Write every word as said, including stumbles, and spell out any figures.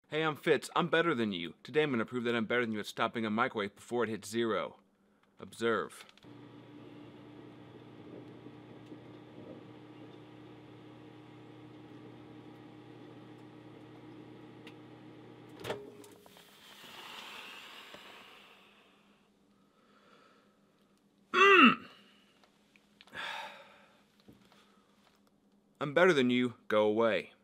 Hey, I'm Fitz. I'm better than you. Today I'm going to prove that I'm better than you at stopping a microwave before it hits zero. Observe. I'm better than you. Go away.